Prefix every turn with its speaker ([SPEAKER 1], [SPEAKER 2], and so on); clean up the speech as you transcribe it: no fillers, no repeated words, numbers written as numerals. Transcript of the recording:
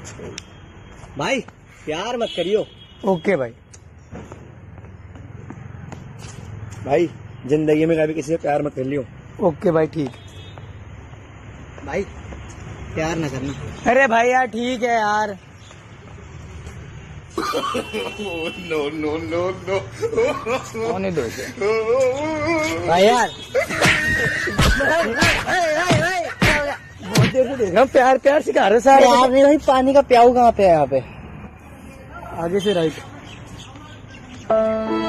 [SPEAKER 1] भाई प्यार मत करियो।
[SPEAKER 2] ओके भाई।
[SPEAKER 1] भाई जिंदगी में कभी किसी से प्यार मत कर लियो।
[SPEAKER 2] ओके भाई ठीक।
[SPEAKER 1] भाई प्यार ना करना।
[SPEAKER 2] अरे भाई यार ठीक है यार।
[SPEAKER 3] No no no no.
[SPEAKER 2] होने दो इसे।
[SPEAKER 1] भाई यार
[SPEAKER 2] बहुत देर से देख रहा हूँ, प्यार प्यार सिखा रहे सारे।
[SPEAKER 1] यार नहीं भाई, पानी का प्याऊ कहाँ पे है यहाँ पे?
[SPEAKER 2] आगे से राइट।